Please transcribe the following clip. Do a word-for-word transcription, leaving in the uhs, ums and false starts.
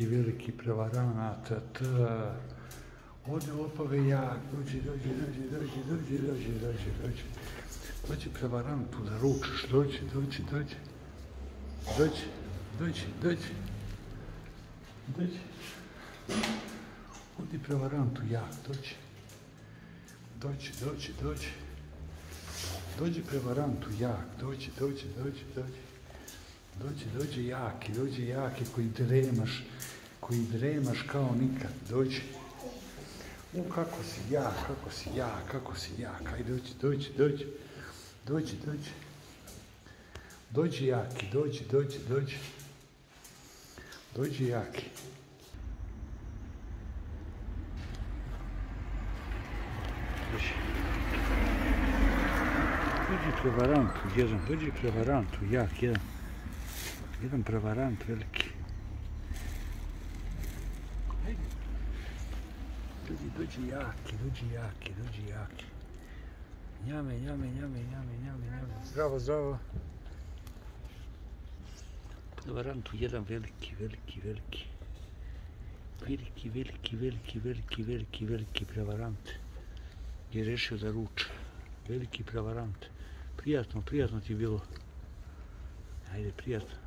Veliki prevarant, ode lopove jak, dođi, dođi, dođi, dođi, dođi, dođi, dođi, dođi, dođi prevarantu da ručaš, dođi, dođi, dođi, dođi, dođi, dođi, dođi, odi prevarantu jak, dođi, dođi, dođi, dođi, dođi prevarantu jak, dođi, dođi, dođi, dođi, dođi, dođi jaki, dođi jaki koji dremaš, koji dremaš kao nikad, dođi. U, kako si jak, kako si jak, kako si jak, ajde dođi, dođi, dođi, dođi, dođi, dođi jaki, dođi, dođi, dođi, dođi jaki. Dođi. Dođi prevarantu, jedan, dođi prevarantu, jak, jedan, jedan prevarant veliki. Dođi, dođi jaki, dođi jaki, dođi jaki. Njame, njame, njame, njame, njame, njame. Zdravo, zdravo. Prevarantu jedan veliki, veliki, veliki. Veliki, veliki, veliki, veliki, veliki, veliki prevarant. Je rešio da ruča. Veliki prevarant. Prijatno, prijatno ti je bilo. Ajde, prijatno.